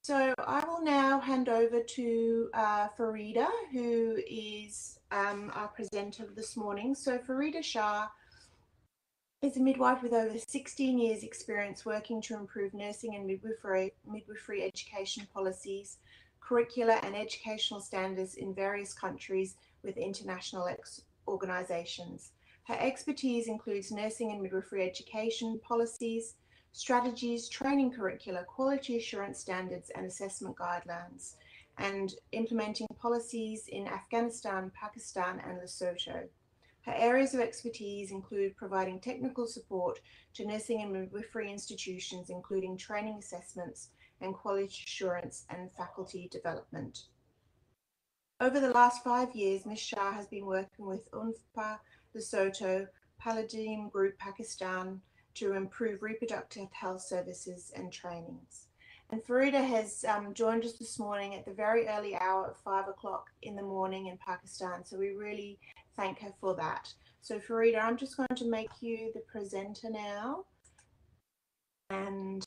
So I will now hand over to Farida, who is our presenter this morning. So Farida Shah is a midwife with over 16 years experience working to improve nursing and midwifery education policies, curricula and educational standards in various countries with international organisations. Her expertise includes nursing and midwifery education policies, strategies, training curricula, quality assurance standards and assessment guidelines, and implementing policies in Afghanistan, Pakistan and Lesotho. Her areas of expertise include providing technical support to nursing and midwifery institutions, including training assessments and quality assurance and faculty development. Over the last 5 years, Ms. Shah has been working with UNFPA Lesotho, Palladium Group Pakistan to improve reproductive health services and trainings. And Farida has joined us this morning at the very early hour of 5 o'clock in the morning in Pakistan. So we really thank her for that. So Farida, I'm just going to make you the presenter now. And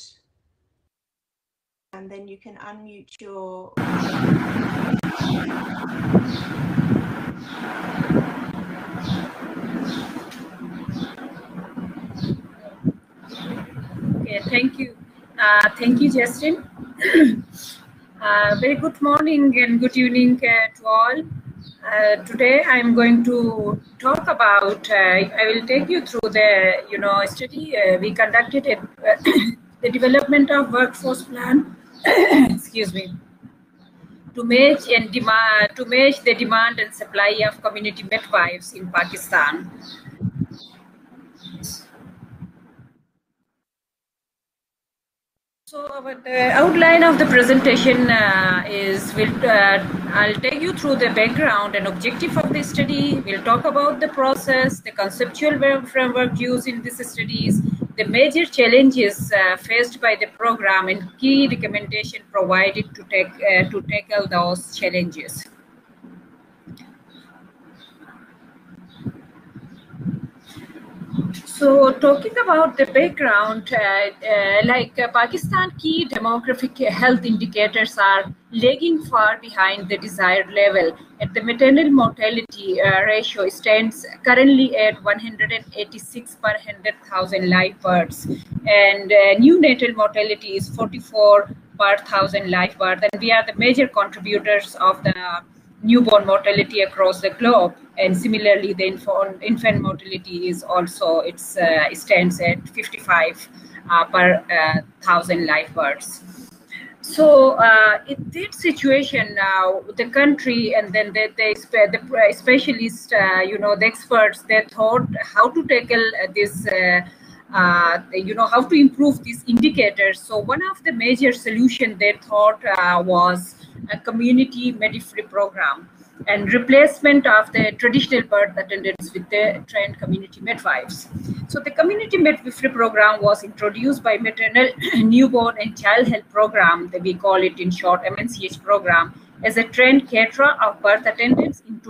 then you can unmute your... Okay, thank you. Thank you, Justin. Very good morning and good evening to all. Today I'm going to talk about, I will take you through the, study we conducted at the development of workforce plan, excuse me, to match the demand and supply of community midwives in Pakistan. So the outline of the presentation is, I'll take you through the background and objective of the study. We'll talk about the process, the conceptual framework used in these studies, the major challenges faced by the program, and key recommendation provided to tackle those challenges. So talking about the background, Pakistan, key demographic health indicators are lagging far behind the desired level. At the maternal mortality ratio stands currently at 186 per 100,000 live births, and neonatal mortality is 44 per 1,000 live births, and we are the major contributors of the newborn mortality across the globe, and similarly the infant mortality is also, it stands at 55 per 1,000 live births. So in this situation now, the country and then the specialists, the experts, they thought how to tackle this, how to improve these indicators. So one of the major solutions they thought was a community midwifery program and replacement of the traditional birth attendants with the trained community midwives. So the community midwifery program was introduced by Maternal, Newborn and Child Health Program, that we call it in short MNCH program, as a trained caterer of birth attendants in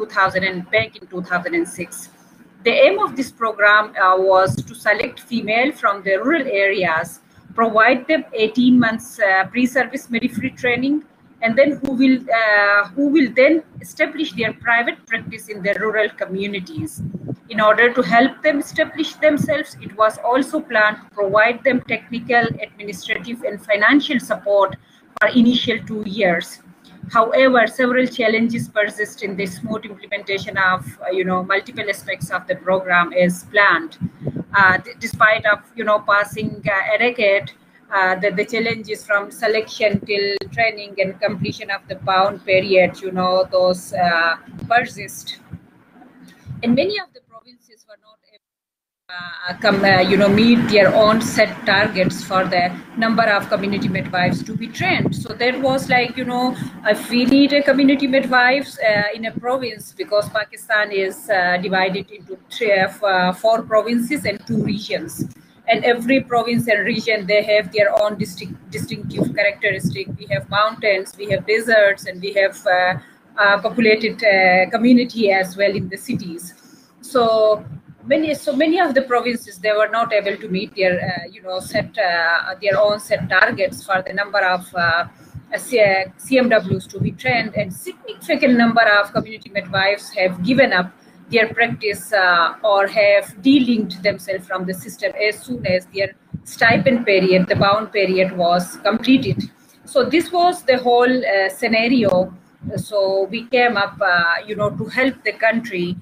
2006. The aim of this program was to select female from the rural areas, provide them 18 months pre-service midwifery training, and then who will then establish their private practice in their rural communities. In order to help them establish themselves, it was also planned to provide them technical, administrative, and financial support for initial 2 years. However, several challenges persist in the smooth implementation of multiple aspects of the program as planned. Despite of passing a decade, the challenges from selection till training and completion of the bound period, those persist. And many of the provinces were not able to meet their own set targets for the number of community midwives to be trained. So that was like, if we need a community midwives in a province, because Pakistan is divided into 4 provinces and 2 regions. And every province and region, they have their own distinctive characteristic. We have mountains, we have deserts, and we have populated community as well in the cities. So many of the provinces, they were not able to meet their their own set targets for the number of CMWs to be trained, and significant number of community midwives have given up their practice or have de-linked themselves from the system as soon as their stipend period, the bound period, was completed. So this was the whole scenario. So we came up, to help the country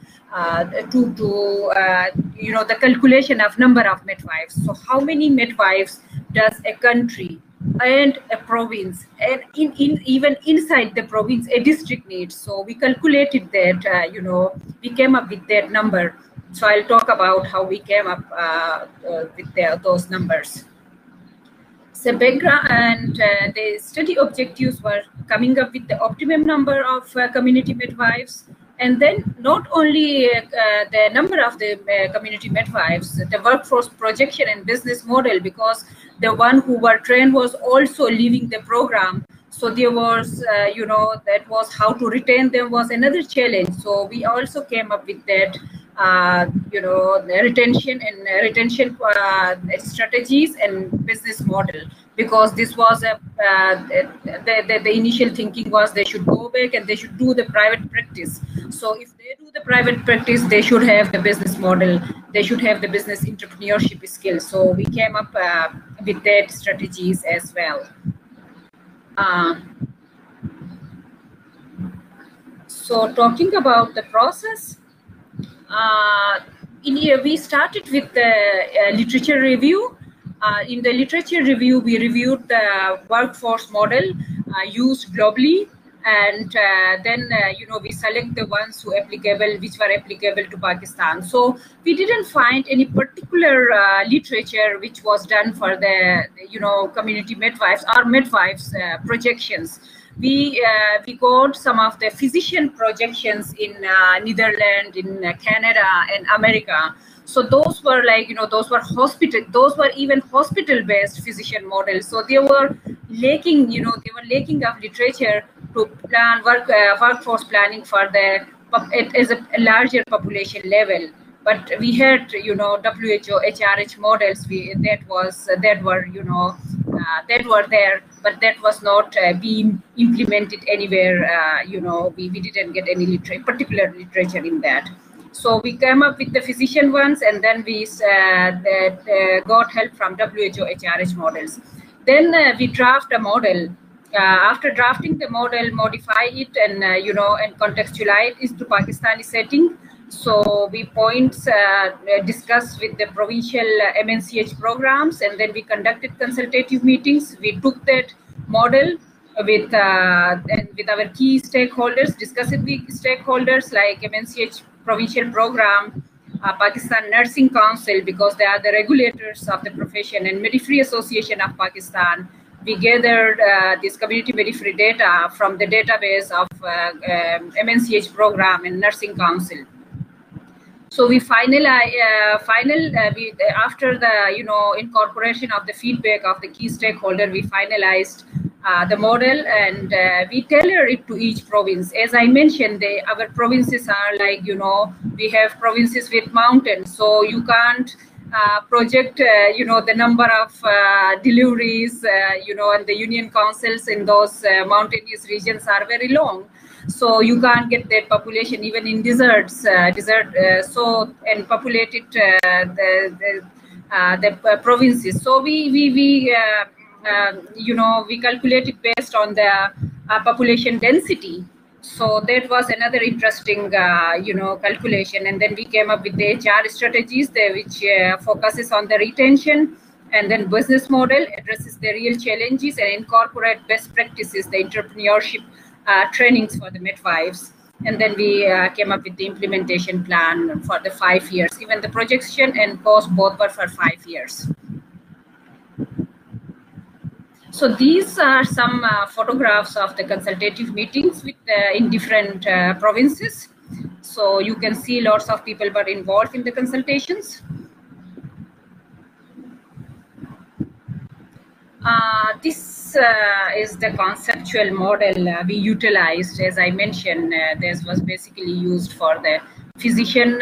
the calculation of number of midwives. So how many midwives does a country and a province, and even inside the province, a district needs? So we calculated that, we came up with that number. So I'll talk about how we came up with those numbers. So background and the study objectives were coming up with the optimum number of community midwives, and then not only the number of the community midwives, the workforce projection and business model, because the one who were trained was also leaving the program. So there was, that was how to retain them was another challenge. So we also came up with that, retention strategies and business model, because this was the initial thinking was they should go back and they should do the private practice. So if they do the private practice, they should have the business model, they should have the business entrepreneurship skills. So we came up with that strategies as well. So talking about the process, in here we started with the literature review. In the literature review, we reviewed the workforce model used globally, and then we select the ones which were applicable to Pakistan. So we didn't find any particular literature which was done for the community midwives or midwives projections. We got some of the physician projections in Netherlands, in Canada, and America. So those were those were even hospital-based physician models. So they were lacking, lacking of literature to plan workforce planning for as a larger population level. But we had, WHO, HRH models that were there, but that was not being implemented anywhere. We didn't get any particular literature in that. So we came up with the physician ones, and then we got help from WHO HRH models. Then we draft a model. After drafting the model, modify it and and contextualize it to Pakistani setting. So we discussed with the provincial MNCH programs, and then we conducted consultative meetings. We took that model with our key stakeholders, discussed it with stakeholders like MNCH provincial program, Pakistan Nursing Council, because they are the regulators of the profession, and Midwifery Association of Pakistan. We gathered this community midwifery data from the database of MNCH program and Nursing Council. So we after the incorporation of the feedback of the key stakeholder, we finalized the model, and we tailor it to each province. As I mentioned, our provinces are we have provinces with mountains, so you can't project the number of deliveries, and the union councils in those mountainous regions are very long. So you can't get that population even in deserts, and populated the provinces. So we calculated based on the population density. So that was another interesting, calculation. And then we came up with the HR strategies, which focuses on the retention, and then business model addresses the real challenges and incorporate best practices, the entrepreneurship trainings for the midwives. And then we came up with the implementation plan for the 5 years. Even the projection and cost both were for 5 years. So these are some photographs of the consultative meetings in different provinces. So you can see lots of people were involved in the consultations. This is the conceptual model we utilized. As I mentioned, this was basically used for the physician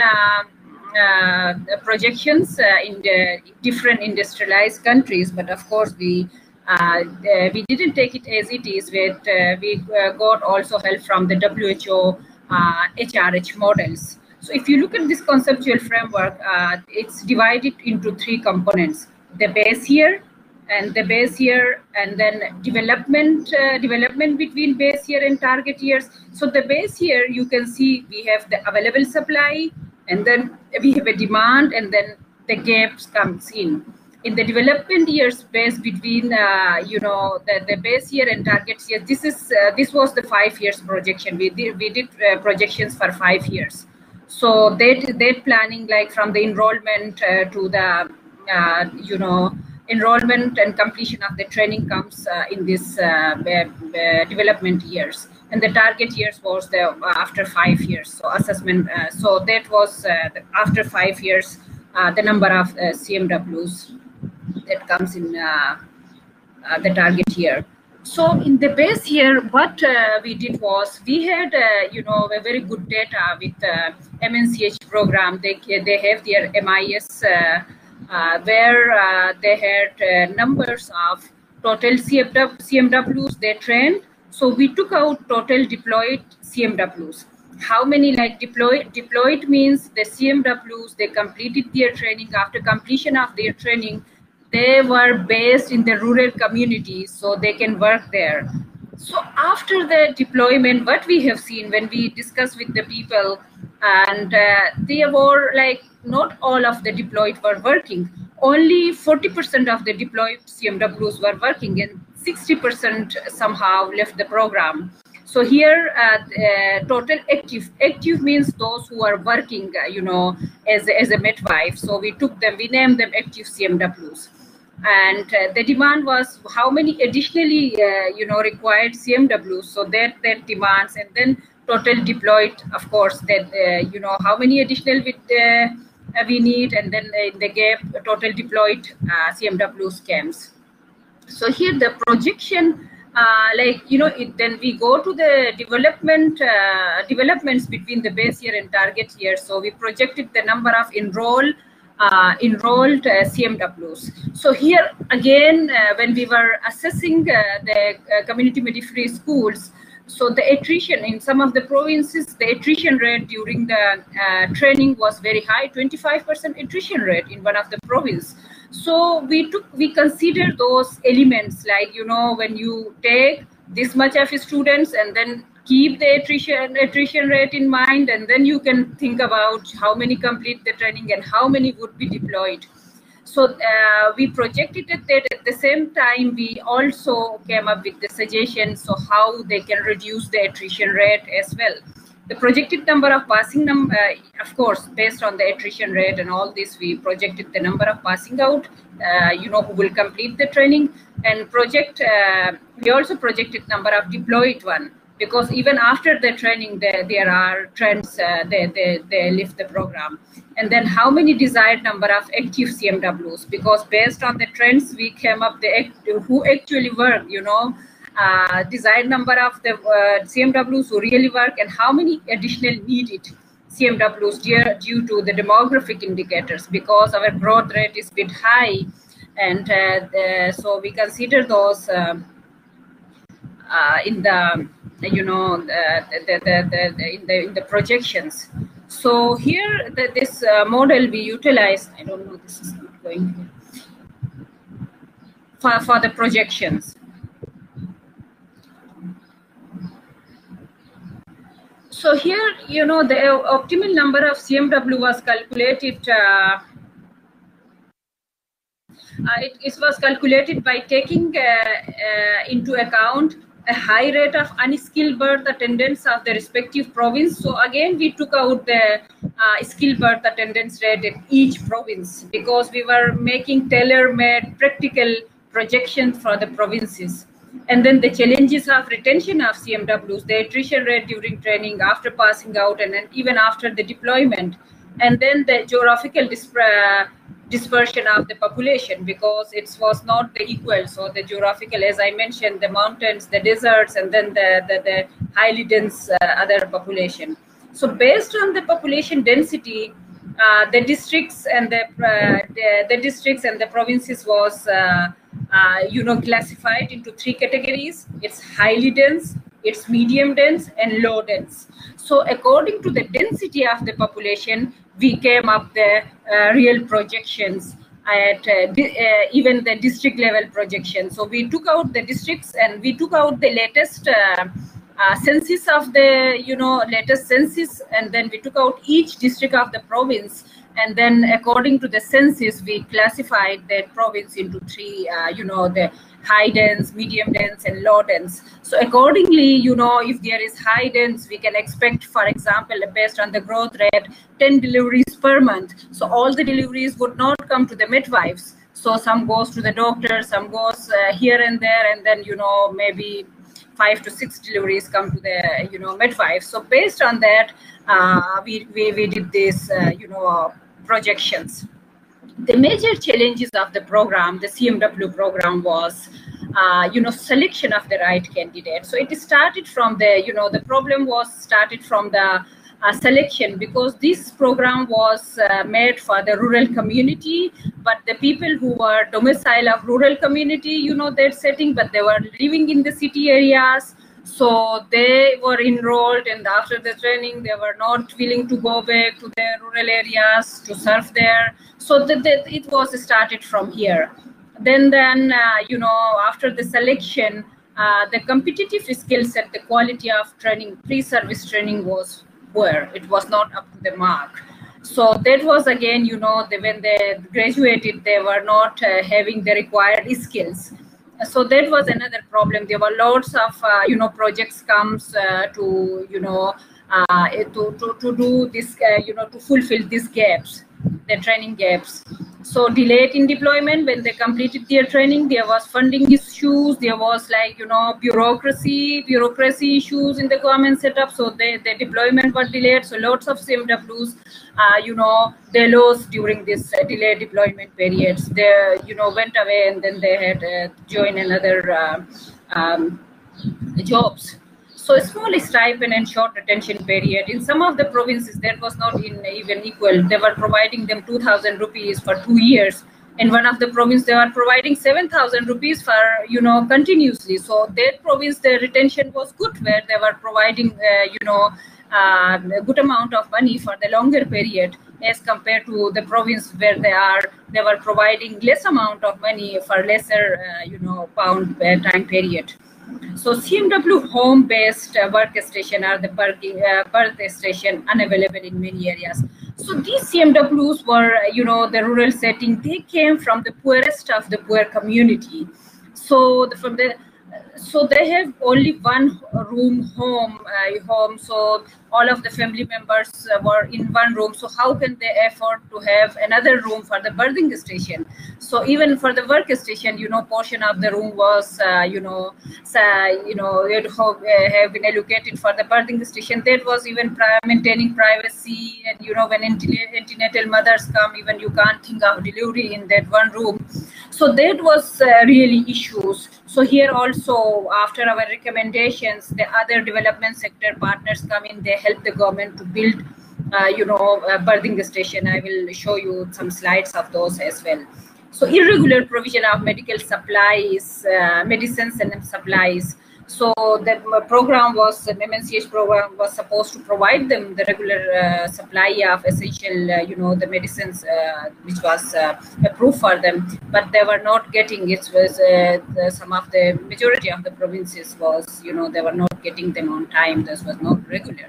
projections in the different industrialized countries. But of course, we we didn't take it as it is, but we got also help from the WHO HRH models. So if you look at this conceptual framework, it's divided into 3 components: the base year, and the base year, and then development between base year and target years. So the base year, you can see we have the available supply, and then we have a demand, and then the gaps comes in. In the development years, base between the base year and target year, this was the 5 years projection. We did projections for 5 years. So that planning, like from the enrollment to the enrollment and completion of the training comes in this development years, and the target years was the after 5 years. So assessment. So that was after 5 years, the number of CMWs that comes in the target year. So in the base year, what we did was we had a very good data with MNCH program. They have their MIS where they had numbers of total CMWs they trained. So we took out total deployed CMWs. How many like deployed means the CMWs, they completed their training. After completion of their training, they were based in the rural communities, so they can work there. So after the deployment, what we have seen when we discuss with the people, and they were like, not all of the deployed were working. Only 40% of the deployed CMWs were working, and 60% somehow left the program. So here, total active means those who are working, as a midwife. So we took them, we named them active CMWs. And the demand was how many additionally, required CMWs. So that demands, and then total deployed, of course, that, how many additional we need, and then in the gap, total deployed CMWs comes. So here the projection, then we go to the developments between the base year and target year. So we projected the number of enrolled CMWs. So here again, when we were assessing the community midwifery schools, so the attrition in some of the provinces, the attrition rate during the training was very high, 25% attrition rate in one of the provinces. So we consider those elements, like, when you take this much of students and then keep the attrition rate in mind, and then you can think about how many complete the training and how many would be deployed. So we projected it that at the same time, we also came up with the suggestions so how they can reduce the attrition rate as well. The projected number of passing, of course, based on the attrition rate and all this, we projected the number of passing out, who will complete the training, and we also projected number of deployed one, because even after the training, there are trends, they lift the program. And then how many desired number of active CMWs, because based on the trends, we came up who actually work, desired number of the CMWs who really work, and how many additional needed CMWs due to the demographic indicators, because our growth rate is a bit high, and so we consider those in the in the projections. So here this model we utilize. I don't know, this is not going here. For the projections. So here, the optimal number of CMW was calculated. It was calculated by taking into account a high rate of unskilled birth attendance of the respective province. So again, we took out the skilled birth attendance rate in each province, because we were making tailor-made practical projections for the provinces. And then the challenges of retention of CMWs, the attrition rate during training, after passing out, and then even after the deployment. And then the geographical dispersion of the population, because it was not the equal. So the geographical, as I mentioned, the mountains, the deserts, and then the highly dense other population. So based on the population density, the districts and the districts and the provinces was classified into 3 categories. It's highly dense, it's medium dense, and low dense. So according to the density of the population, we came up the real projections at even the district level projection. So we took out the districts and we took out the latest census of the latest census, and then we took out each district of the province, and then according to the census we classified that province into 3 the high dense, medium dense, and low dense. So accordingly, if there is high dense, we can expect, for example, based on the growth rate, 10 deliveries per month. So all the deliveries would not come to the midwives. So some goes to the doctor, some goes here and there, and then maybe 5 to 6 deliveries come to the midwife. So based on that, we did this projections. The major challenges of the program, the CMW program, was selection of the right candidate. So it started from the problem was started from the selection, because this program was made for the rural community, but the people who were domicile of rural community, that setting, but they were living in the city areas. So they were enrolled, and after the training, they were not willing to go back to their rural areas to serve there. So it was started from here. Then after the selection, the competitive skill set, the quality of training, pre-service training was poor. It was not up to the mark. So that was again, when they graduated, they were not having the required skills. So that was another problem. There were lots of projects comes to do this to fulfill these gaps, the training gaps. So delayed in deployment. When they completed their training, there was funding issues, there was bureaucracy issues in the government setup, so the deployment was delayed. So lots of CMWs they lost during this delayed deployment periods. They went away, and then they had joined another jobs. So small stipend and short retention period. In some of the provinces, that was not even equal. They were providing them 2,000 rupees for 2 years. In one of the province, they were providing 7,000 rupees for continuously. So that province, the retention was good, where they were providing a good amount of money for the longer period, as compared to the province where they were providing less amount of money for lesser pound time period. So CMW home-based workstation are the birth station unavailable in many areas. So these CMWs were, the rural setting. They came from the poorest of the poor community. So so they have only one room home. So all of the family members were in one room. So how can they afford to have another room for the birthing station? So even for the workstation, portion of the room was, it have been allocated for the birthing station. That was even maintaining privacy, and when antenatal mothers come, even you can't think of delivery in that one room. So that was really issues. So here also, after our recommendations, the other development sector partners come in. They help the government to build, a birthing station. I will show you some slides of those as well. So irregular provision of medical supplies, medicines and supplies. So the program was, the MNCH program was supposed to provide them the regular supply of essential, the medicines which was approved for them, but they were not getting it. Was some of the majority of the provinces was, they were not getting them on time. This was not regular.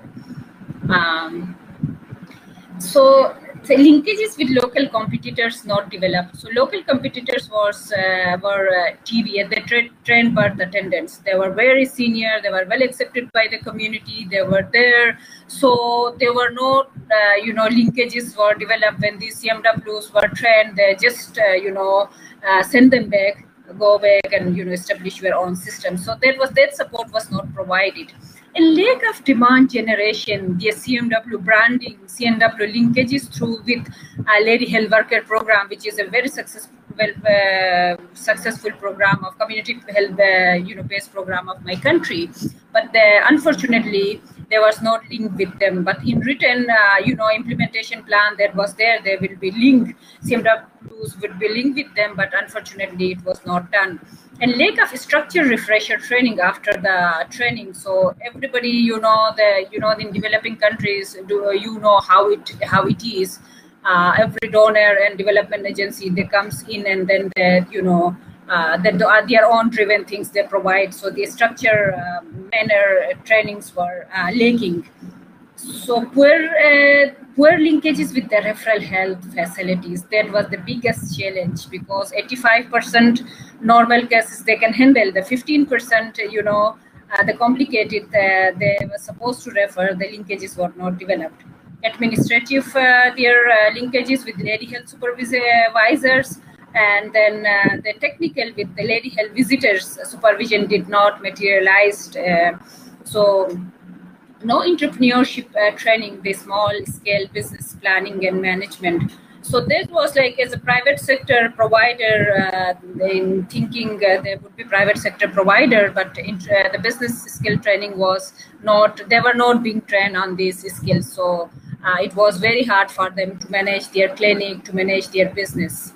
So the linkages with local competitors not developed. So local competitors were TB, the trained birth attendants. They were very senior. They were well accepted by the community. They were there. So there were no, linkages were developed when these CMWs were trained. They just, send them back, go back and, establish your own system. So that support was not provided. A lack of demand generation, the CMW branding, CMW linkages through with Lady Health Worker program, which is a very successful program of community health, based program of my country. But unfortunately, there was not link with them. But in written, implementation plan that was there, there will be link. CMW CW2s would be linked with them, but unfortunately it was not done. And lack of structure refresher training after the training. So everybody, in developing countries, how it is. Every donor and development agency, they comes in and then they, their own driven things they provide. So the structure manner trainings were lacking. So poor linkages with the referral health facilities, that was the biggest challenge, because 85% normal cases they can handle. The 15%, the complicated, they were supposed to refer, the linkages were not developed. Administrative, their linkages with lady health supervisors, and then the technical with the lady health visitors supervision did not materialize. So no entrepreneurship training, the small scale business planning and management. So that was like, as a private sector provider, in thinking there would be private sector provider, but the business skill training was not, they were not being trained on these skills. So it was very hard for them to manage their clinic, to manage their business.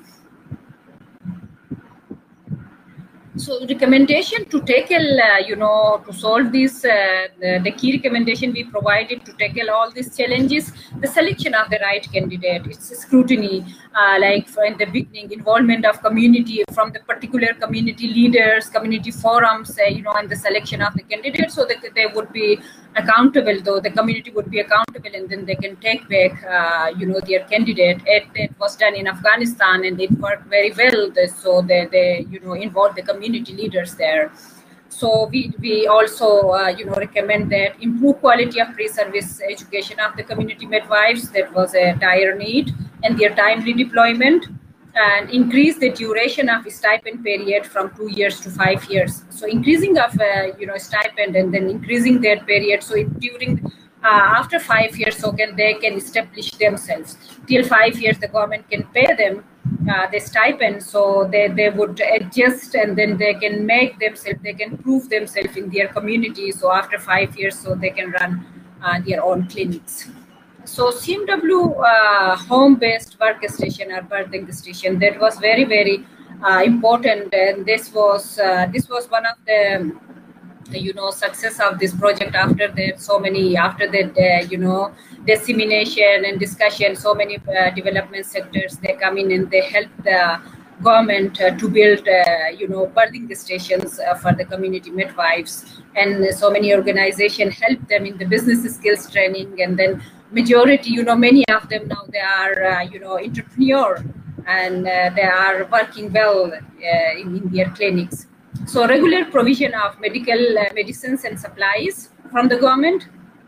So recommendation to tackle, to solve this, the key recommendation we provided to tackle all these challenges, the selection of the right candidate, it's scrutiny, like in the beginning, involvement of community from the particular community leaders, community forums, and the selection of the candidates, so that they would be accountable, though the community would be accountable, and then they can take back, their candidate. It was done in Afghanistan, and it worked very well. So they involved the community leaders there. So we also, recommend that improve quality of pre-service education of the community midwives. That was a dire need, and their timely deployment, and increase the duration of stipend period from 2 years to 5 years. So increasing of stipend, and then increasing their period. So during after 5 years, so they can establish themselves. Till 5 years, the government can pay them the stipend, so they would adjust, and then they can make themselves, they can prove themselves in their community. So after 5 years, so they can run their own clinics. So CMW home-based workstation or birthing station, that was very, very important, and this was one of the success of this project. After that, dissemination and discussion, so many development sectors, they come in and they help the government to build birthing stations for the community midwives, and so many organizations help them in the business skills training. And then majority, many of them now, they are entrepreneur, and they are working well in their clinics. So regular provision of medical medicines and supplies from the government,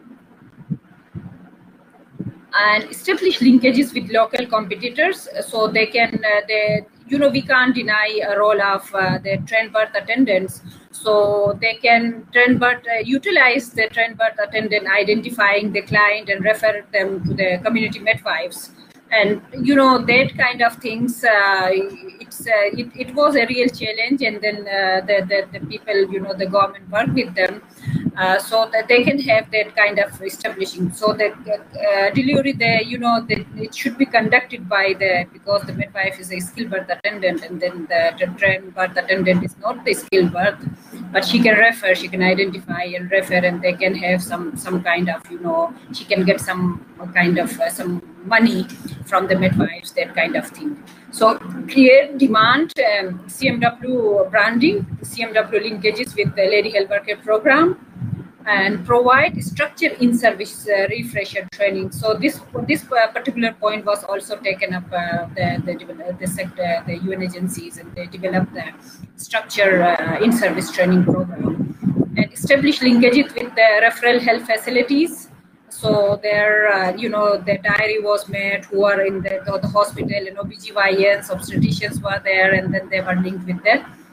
and establish linkages with local competitors, so they can we can't deny a role of the trained birth attendants. So they can utilize the trained birth attendant, identifying the client and refer them to the community midwives. And that kind of things, it was a real challenge. And then the people, the government work with them, so that they can have that kind of establishing. So that delivery, it should be conducted by because the midwife is a skilled birth attendant, and then the trained birth attendant is not the skilled birth, but she can refer, she can identify and refer, and they can have some kind of, she can get some kind of some money from the midwives, that kind of thing. So create demand, CMW branding, CMW linkages with the Lady Health Worker program, and provide structure in service refresher training. So this particular point was also taken up the sector, the UN agencies, and they developed the structure in service training program, and establish linkages with the referral health facilities. So their the diary was made, who are in the hospital, and OBGYNs, obstetricians were there, and then they were linked with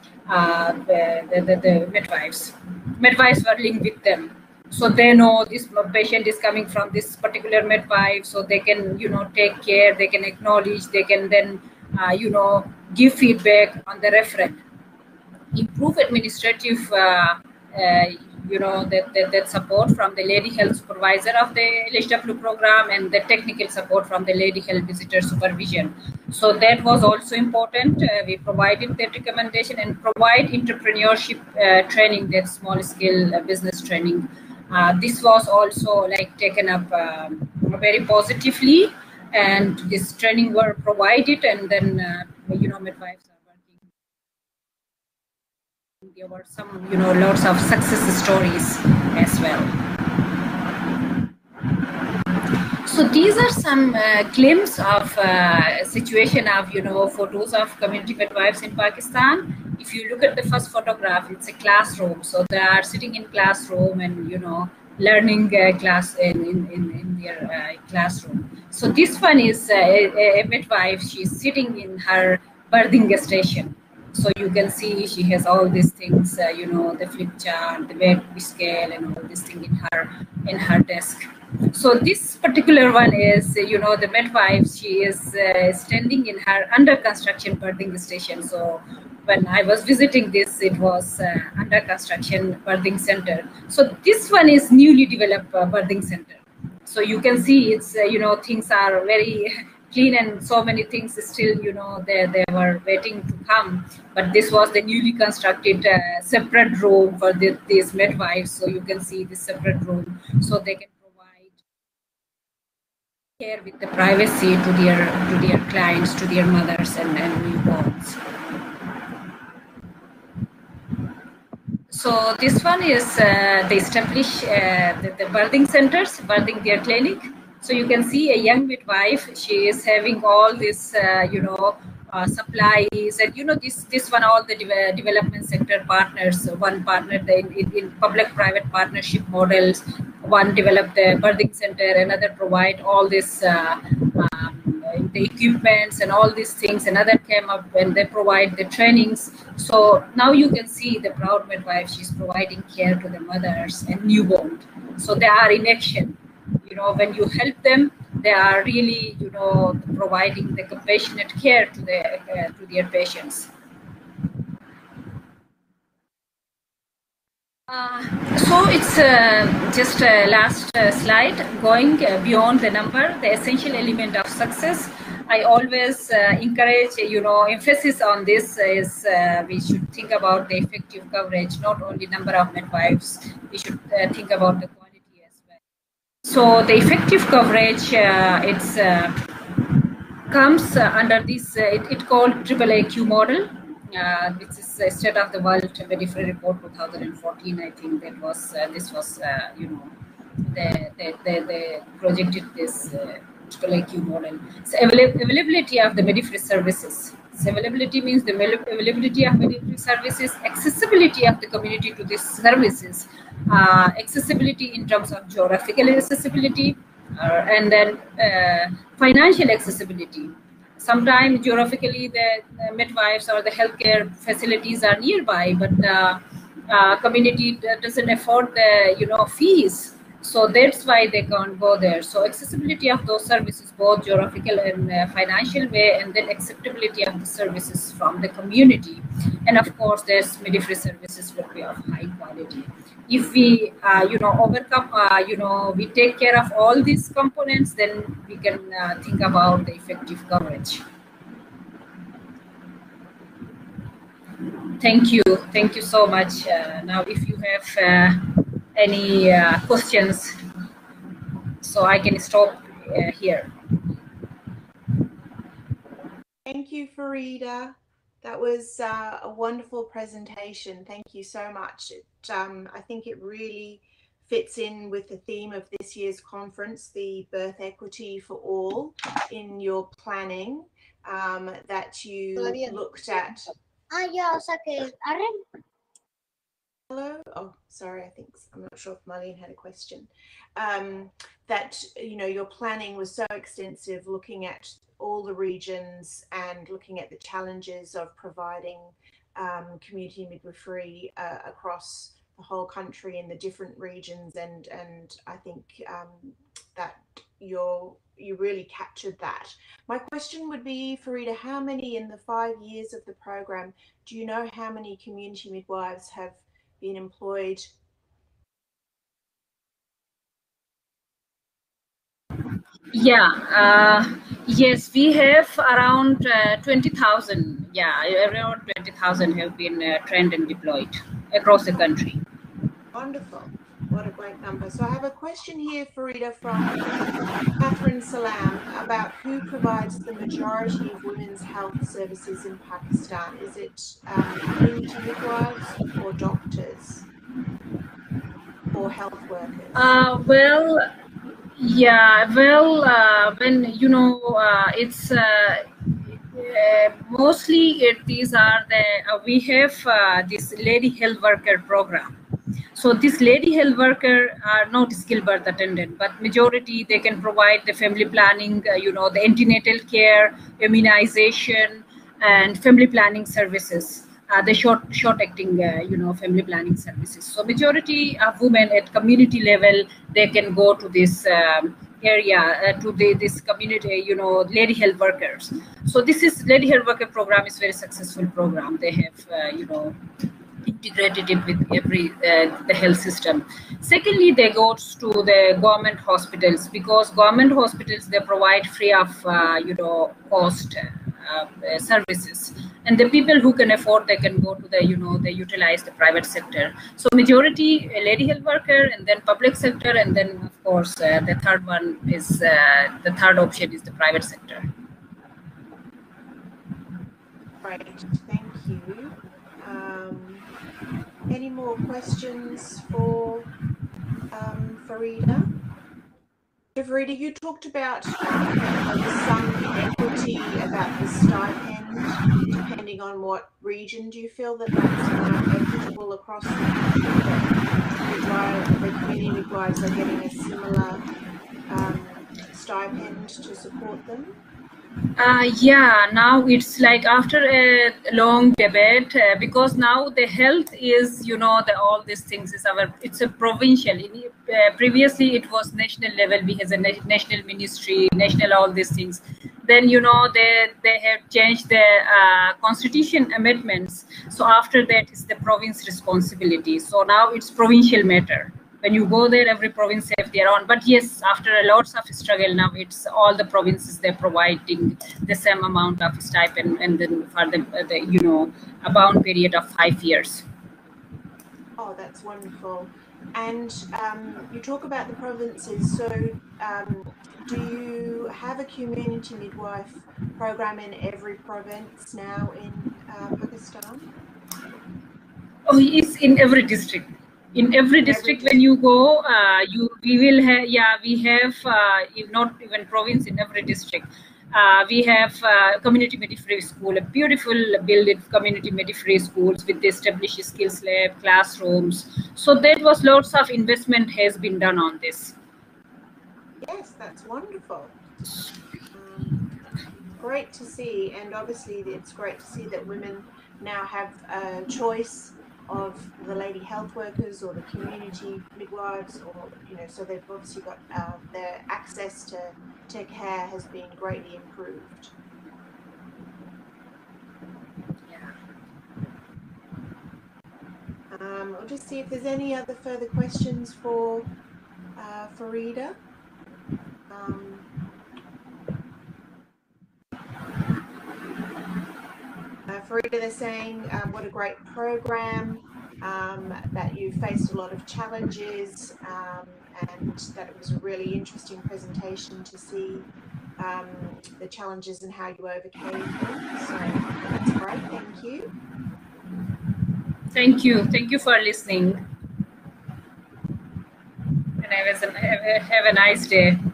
the midwives. Midwives were linked with them, so they know this patient is coming from this particular midwife, so they can take care, they can acknowledge, they can then give feedback on the referent. Improve administrative that support from the lady health supervisor of the LHW program and the technical support from the lady health visitor supervision. So that was also important. We provided that recommendation and provide entrepreneurship training, that small scale business training. This was also like taken up very positively, and this training were provided, and then midwives are working. There were some lots of success stories as well. So these are some glimpses of situation of photos of community midwives in Pakistan. If you look at the first photograph, it's a classroom. So they are sitting in classroom and learning class in their classroom. So this one is a midwife. She's sitting in her birthing station. So you can see she has all these things, the flip chart, the bed scale, and all these things in her desk. So this particular one is, the midwife. She is standing in her under construction birthing station. So when I was visiting this, it was under construction birthing center. So this one is newly developed birthing center. So you can see it's things are very clean, and so many things still they were waiting to come. But this was the newly constructed separate room for these midwives. So you can see this separate room, so they can provide care with the privacy to their clients, to their mothers and newborns. So this one is they establish the birthing centers, birthing their clinic. So you can see a young midwife. She is having all this, supplies, and this one, all the development sector partners. One partnered in public-private partnership models. One developed the birthing center. Another provide all this. The equipments and all these things. Another came up when they provide the trainings. So now you can see the proud midwife. She's providing care to the mothers and newborn. So they are in action. When you help them, they are really providing the compassionate care to their patients. So it's just a last slide, going beyond the number, the essential element of success. I always encourage, emphasis on this is we should think about the effective coverage, not only number of midwives. We should think about the quality as well. So the effective coverage, it's comes under this, it called AAAQ model. This is a State of the World Midwifery Report 2014. I think that was this was they projected this AAAQ model. So availability of the midwifery services. So availability means the availability of midwifery services, accessibility of the community to these services, accessibility in terms of geographical accessibility, and then financial accessibility. Sometimes geographically the midwives or the healthcare facilities are nearby, but community doesn't afford the fees. So that's why they can't go there. So accessibility of those services, both geographical and financial way, and then acceptability of the services from the community. And of course, there's midwifery services will be of high quality. If we, overcome, we take care of all these components, then we can think about the effective coverage. Thank you so much. Now, if you have any questions, so I can stop here. Thank you, Farida. That was a wonderful presentation. Thank you so much. I think it really fits in with the theme of this year's conference, the birth equity for all, in your planning that you looked at. Hello. Oh, sorry. I'm not sure if Marlene had a question. That your planning was so extensive, looking at all the regions and looking at the challenges of providing community midwifery across the whole country in the different regions, and I think that you really captured that. My question would be, Farida, how many in the 5 years of the program, do you know how many community midwives have been employed Yeah, yes, we have around 20,000. Yeah, around 20,000 have been trained and deployed across the country. Wonderful. What a great number. So I have a question here, Farida, from Catherine Salam about who provides the majority of women's health services in Pakistan. Is it community midwives or doctors or health workers? Well, yeah, well, when it's mostly these are we have this lady health worker program. So this lady health worker are not skilled birth attendant, but majority they can provide the family planning, the antenatal care, immunization, and family planning services. The short acting, family planning services. So majority of women at community level, they can go to this area to this community, lady health workers. So this is lady health worker program is very successful program. They have integrated it with every the health system. Secondly, they go to the government hospitals, because government hospitals they provide free of cost services, and the people who can afford they can go to the they utilize the private sector. So majority lady health worker, and then public sector, and then of course the third one is the third option is the private sector. Great, thank you. Any more questions for Farida? So Farida, you talked about some equity about the stipend, depending on what region. Do you feel that that's equitable across the country, that the community midwives are getting a similar stipend to support them? Yeah, now it's like after a long debate, because now the health is, all these things is it's a provincial. Previously, it was national level. We has a national ministry, national all these things. Then, they have changed the constitution amendments. So after that, it's the province responsibility. So now it's provincial matter. When you go there, every province have their own. But yes, after a lots of struggle, now it's all the provinces they're providing the same amount of stipend, and then for the a bound period of 5 years. Oh, that's wonderful. And you talk about the provinces. So do you have a community midwife program in every province now in Pakistan? Oh, it's in every district. In every district, when you go, we will have, we have, if not even province, in every district. We have community midwifery school, a beautiful built community midwifery schools with the established skills lab, classrooms. So that was lots of investment has been done on this. Yes, that's wonderful. Great to see, and obviously it's great to see that women now have a choice of the lady health workers or the community midwives, or so they've obviously got their access to care has been greatly improved. Yeah. I'll just see if there's any other further questions for Farida. Farida, they're saying what a great program, that you faced a lot of challenges, and that it was a really interesting presentation to see the challenges and how you overcame them. So that's great. Thank you. Thank you. Thank you for listening. And have a nice day.